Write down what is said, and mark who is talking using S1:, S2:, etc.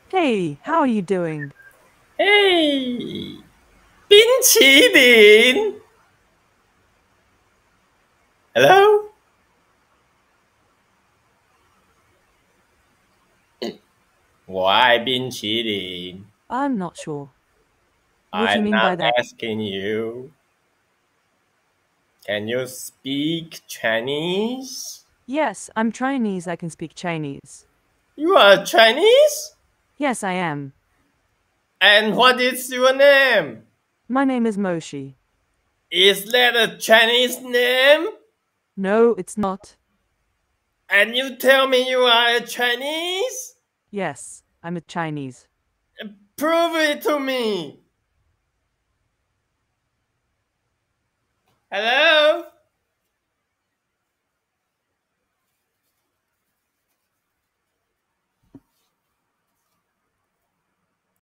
S1: Hey, how are you doing?
S2: 嘿，冰淇淋，Hello，我爱冰淇淋。
S1: I'm not sure. What do you
S2: I'm
S1: mean
S2: not
S1: by that?
S2: asking you. Can you speak Chinese?
S1: Yes, I'm Chinese. I can speak Chinese.
S2: You are Chinese?
S1: Yes, I am.
S2: And what is your name?
S1: My name is Moshi.
S2: Is that a Chinese name?
S1: No, it's not.
S2: And you tell me you are a Chinese?
S1: Yes, I'm a Chinese.
S2: Prove it to me. Hello?